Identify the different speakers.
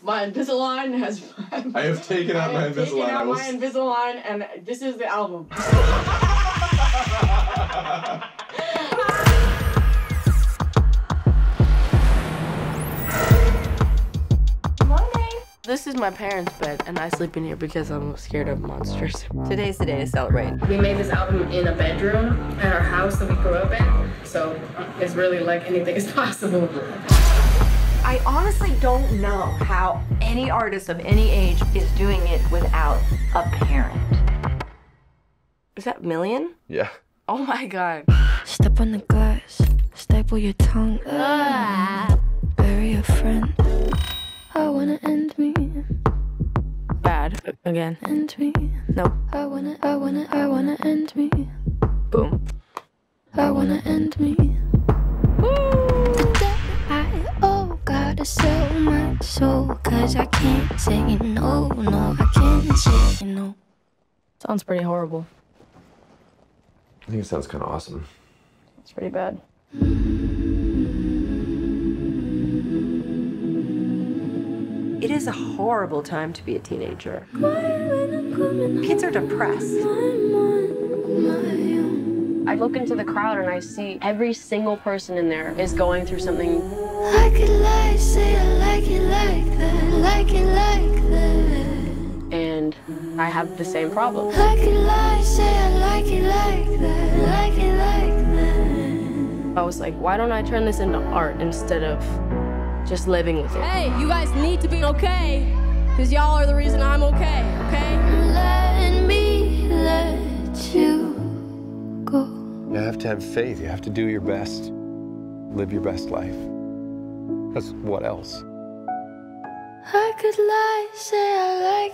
Speaker 1: My Invisalign has...
Speaker 2: I have taken out my Invisalign.
Speaker 1: Taken out my Invisalign, and this is the album. This is my parents' bed, and I sleep in here because I'm scared of monsters.
Speaker 3: Today's the day to celebrate.
Speaker 1: We made this album in a bedroom at our house that we grew up in, so it's really like anything is possible.
Speaker 3: I honestly don't know how any artist of any age is doing it without a parent.
Speaker 1: Is that Million?
Speaker 2: Yeah.
Speaker 1: Oh my God.
Speaker 4: Step on the glass, staple your tongue. Bury a friend. I wanna end me.
Speaker 1: Bad. Again.
Speaker 4: End me.
Speaker 1: Nope.
Speaker 4: I wanna end me.
Speaker 1: Boom.
Speaker 4: I wanna end me. I gotta sell my soul, 'cause I can't say no, I can't say no.
Speaker 1: Sounds pretty horrible.
Speaker 2: I think it sounds kind of awesome.
Speaker 1: It's pretty bad.
Speaker 3: It is a horrible time to be a teenager. Kids are depressed.
Speaker 1: I look into the crowd and I see every single person in there is going through something.
Speaker 4: I could lie, say I like it like that, like it like that.
Speaker 1: And I have the same problem.
Speaker 4: I could lie, say I like it like that, like it like that.
Speaker 1: I was like, why don't I turn this into art instead of just living with it?
Speaker 5: Hey, you guys need to be okay, because y'all are the reason I'm okay, okay?
Speaker 4: Let me let you go.
Speaker 6: You have to have faith. You have to do your best. Live your best life. That's what else?
Speaker 4: I could lie, say I like